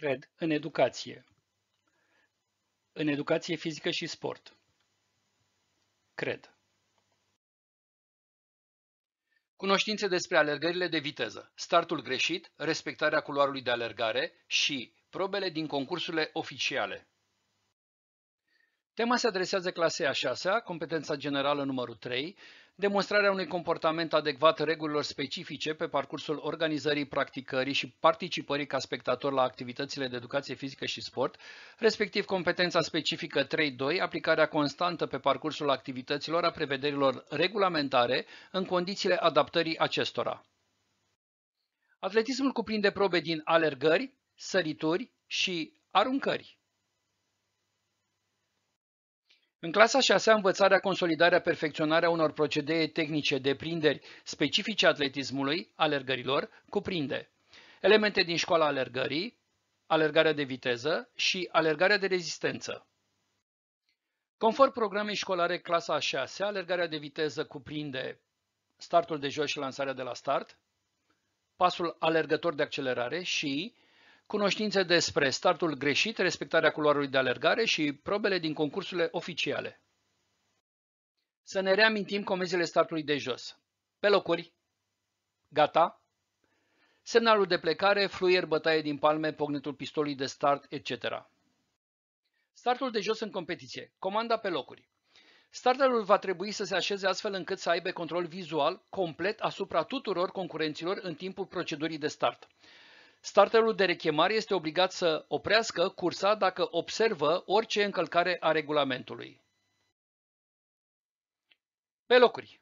Cred în educație. În educație fizică și sport. Cred. Cunoștințe despre alergările de viteză, startul greșit, respectarea culoarului de alergare și probele din concursurile oficiale. Tema se adresează clasei a 6-a, competența generală numărul 3, demonstrarea unui comportament adecvat regulilor specifice pe parcursul organizării, practicării și participării ca spectator la activitățile de educație fizică și sport, respectiv competența specifică 3.2, aplicarea constantă pe parcursul activităților a prevederilor regulamentare în condițiile adaptării acestora. Atletismul cuprinde probe din alergări, sărituri și aruncări. În clasa 6-a, învățarea, consolidarea, perfecționarea unor procedee tehnice, deprinderi specifice atletismului, alergărilor, cuprinde elemente din școala alergării, alergarea de viteză și alergarea de rezistență. Conform programei școlare clasa a 6-a, alergarea de viteză cuprinde startul de jos și lansarea de la start, pasul alergător de accelerare și cunoștințe despre startul greșit, respectarea culoarului de alergare și probele din concursurile oficiale. Să ne reamintim comenzile startului de jos. Pe locuri, gata, semnalul de plecare, fluier, bătaie din palme, pocnetul pistolului de start, etc. Startul de jos în competiție. Comanda pe locuri. Starterul va trebui să se așeze astfel încât să aibă control vizual complet asupra tuturor concurenților în timpul procedurii de start. Starterul de rechemare este obligat să oprească cursa dacă observă orice încălcare a regulamentului. Pe locuri.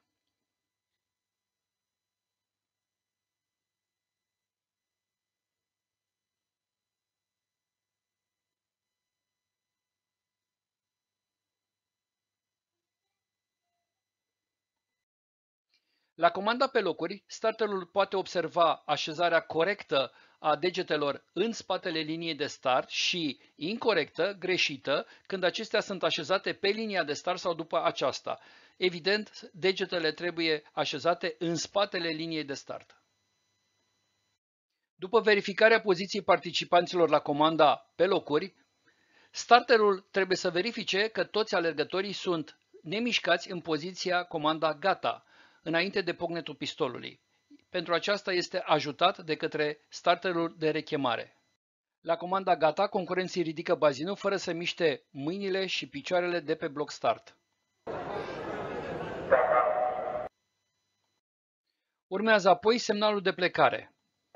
La comanda pe locuri, starterul poate observa așezarea corectă a degetelor în spatele liniei de start și incorectă, greșită, când acestea sunt așezate pe linia de start sau după aceasta. Evident, degetele trebuie așezate în spatele liniei de start. După verificarea poziției participanților la comanda pe locuri, starterul trebuie să verifice că toți alergătorii sunt nemișcați în poziția comanda gata, înainte de pocnetul pistolului. Pentru aceasta este ajutat de către starterul de rechemare. La comanda gata, concurenții ridică bazinul fără să miște mâinile și picioarele de pe bloc start. Urmează apoi semnalul de plecare.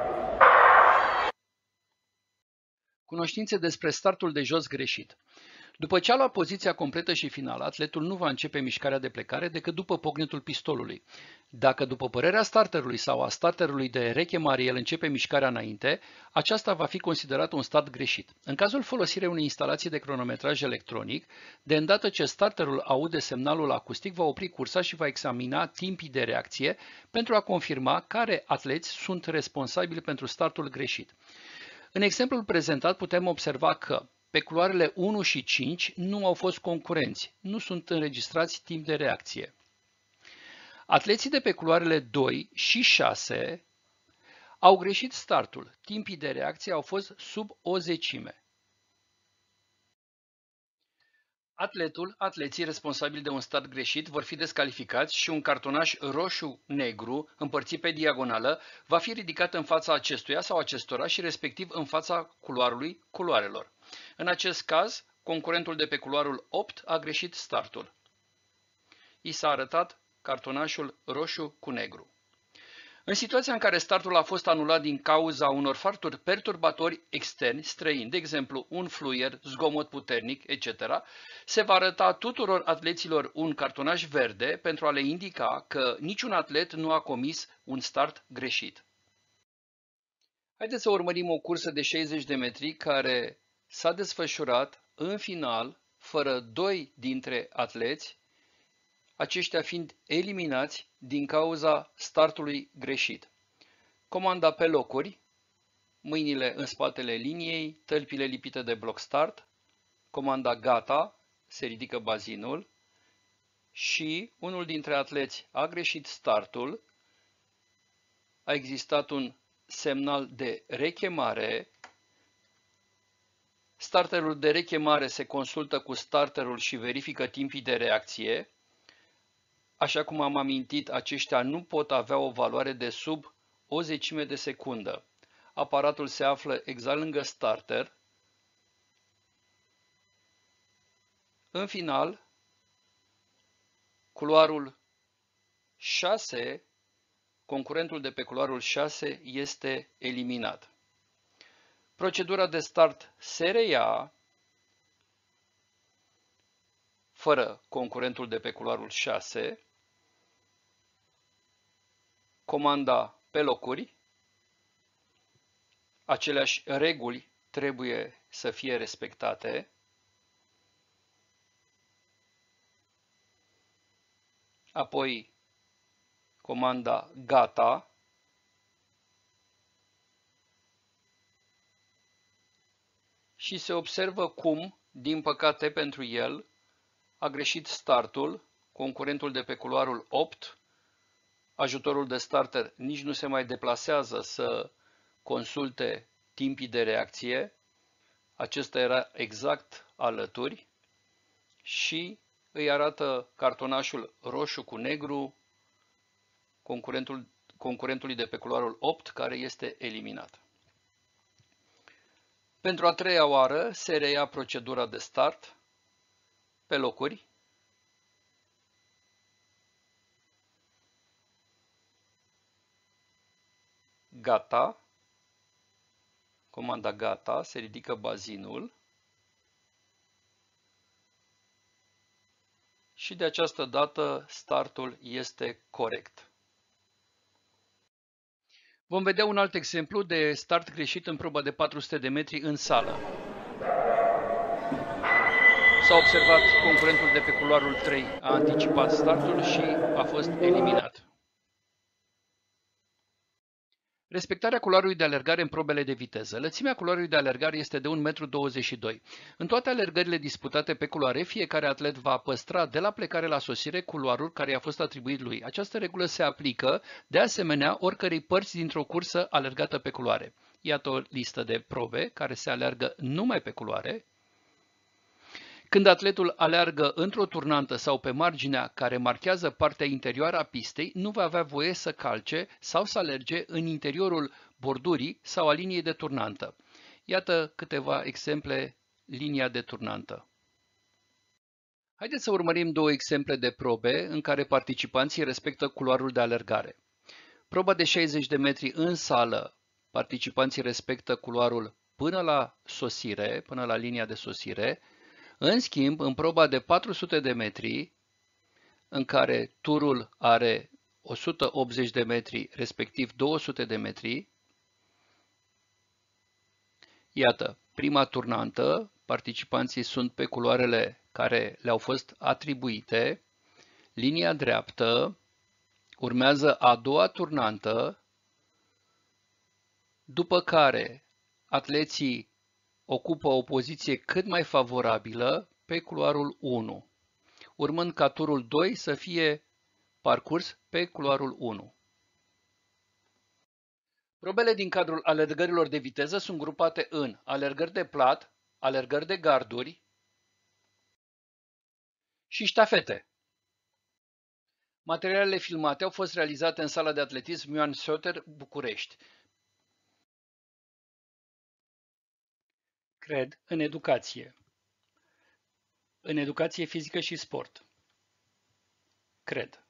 Cunoștințe despre startul de jos greșit. După ce a luat poziția completă și finală, atletul nu va începe mișcarea de plecare decât după pocnetul pistolului. Dacă după părerea starterului sau a starterului de rechemare el începe mișcarea înainte, aceasta va fi considerat un start greșit. În cazul folosirii unei instalații de cronometraj electronic, de îndată ce starterul aude semnalul acustic, va opri cursa și va examina timpii de reacție pentru a confirma care atleți sunt responsabili pentru startul greșit. În exemplul prezentat putem observa că pe culoarele 1 și 5 nu au fost concurenți, nu sunt înregistrați timp de reacție. Atleții de pe culoarele 2 și 6 au greșit startul, timpii de reacție au fost sub o zecime. Atleții responsabili de un start greșit vor fi descalificați și un cartonaș roșu-negru împărțit pe diagonală va fi ridicat în fața acestuia sau acestora și respectiv în fața culoarelor. În acest caz, concurentul de pe culoarul 8 a greșit startul. I s-a arătat cartonașul roșu cu negru. În situația în care startul a fost anulat din cauza unor factori perturbatori externi, străini, de exemplu un fluier, zgomot puternic, etc., se va arăta tuturor atleților un cartonaș verde pentru a le indica că niciun atlet nu a comis un start greșit. Haideți să urmărim o cursă de 60 de metri care s-a desfășurat în final fără doi dintre atleți, aceștia fiind eliminați din cauza startului greșit. Comanda pe locuri, mâinile în spatele liniei, tălpile lipite de bloc start, comanda gata, se ridică bazinul și unul dintre atleți a greșit startul, a existat un semnal de rechemare, Starterul de reche mare se consultă cu starterul și verifică timpii de reacție. Așa cum am amintit, aceștia nu pot avea o valoare de sub o zecime de secundă. Aparatul se află exact lângă starter. În final, culoarul 6, concurentul de pe culoarul 6 este eliminat. Procedura de start se reia fără concurentul de pe culoarul 6, comanda pe locuri, aceleași reguli trebuie să fie respectate, apoi comanda gata, și se observă cum, din păcate pentru el, a greșit startul, concurentul de pe culoarul 8, ajutorul de starter nici nu se mai deplasează să consulte timpii de reacție, acesta era exact alături și îi arată cartonașul roșu cu negru concurentului de pe culoarul 8, care este eliminat. Pentru a treia oară se reia procedura de start pe locuri, gata, comanda gata, se ridică bazinul și de această dată startul este corect. Vom vedea un alt exemplu de start greșit în proba de 400 de metri în sală. S-a observat concurentul de pe culoarul 3 a anticipat startul și a fost eliminat. Respectarea culoarului de alergare în probele de viteză. Lățimea culoarului de alergare este de 1,22 m. În toate alergările disputate pe culoare, fiecare atlet va păstra de la plecare la sosire culoarul care i-a fost atribuit lui. Această regulă se aplică, de asemenea, oricărei părți dintr-o cursă alergată pe culoare. Iată o listă de probe care se alergă numai pe culoare. Când atletul aleargă într-o turnantă sau pe marginea care marchează partea interioară a pistei, nu va avea voie să calce sau să alerge în interiorul bordurii sau a liniei de turnantă. Iată câteva exemple, linia de turnantă. Haideți să urmărim două exemple de probe în care participanții respectă culoarul de alergare. Proba de 60 de metri în sală, participanții respectă culoarul până la sosire, până la linia de sosire. În schimb, în proba de 400 de metri, în care turul are 180 de metri, respectiv 200 de metri, iată, prima turnantă, participanții sunt pe culoarele care le-au fost atribuite, linia dreaptă, urmează a doua turnantă, după care atleții ocupă o poziție cât mai favorabilă pe culoarul 1, urmând ca turul 2 să fie parcurs pe culoarul 1. Probele din cadrul alergărilor de viteză sunt grupate în alergări de plat, alergări de garduri și ștafete. Materialele filmate au fost realizate în sala de atletism Ioan Soter, București. Cred în educație. În educație fizică și sport. Cred.